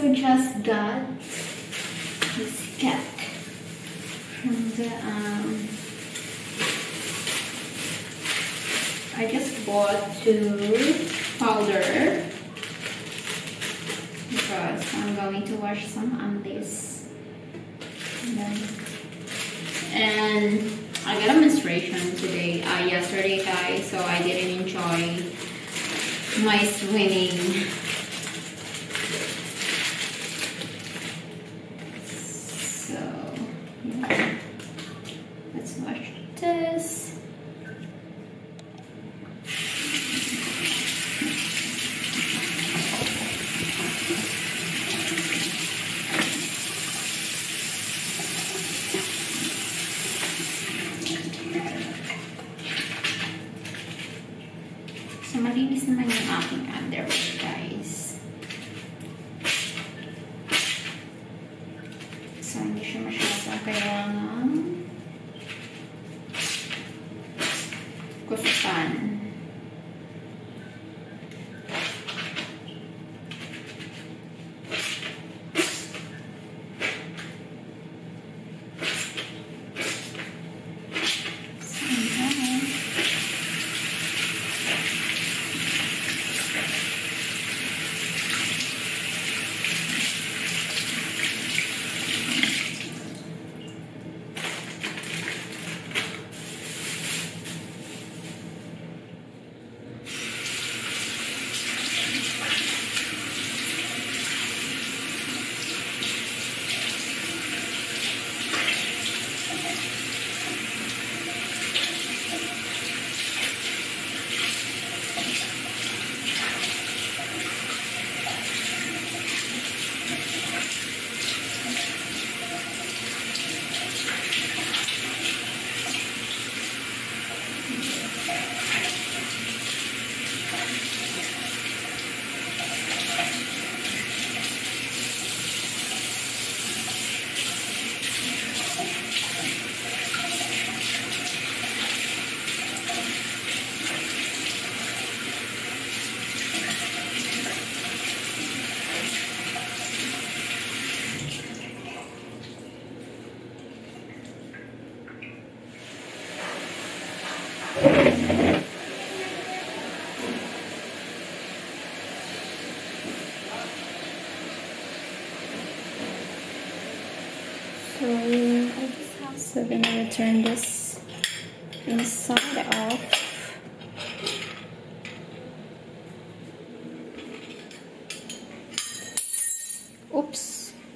also just got this cat from the I just bought 2 powder because I'm going to wash some undies. And I got a menstruation today, yesterday, guys, so I didn't enjoy my swimming. So, yeah. Let's wash this. So, malinis naman yung aking underwear, guys. So, hindi siya masyadong kailangan kusutan. So I just have to turn this inside off. Oops.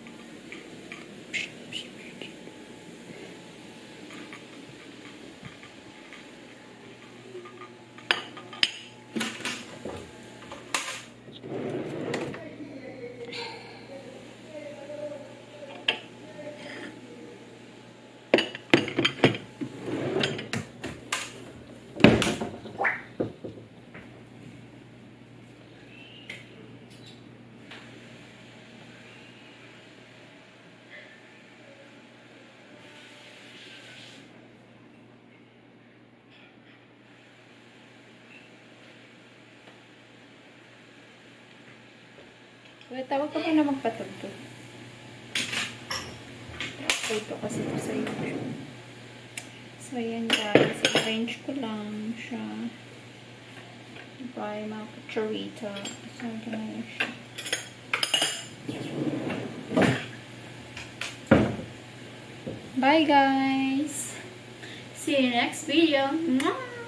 Wait, tawag ka pa na magpatugtog. Ito kasi ito sa YouTube. So, ayan guys. I-arrange ko lang siya. By mga kucharita. So, ganyan siya. Bye guys! See you next video! Mwah!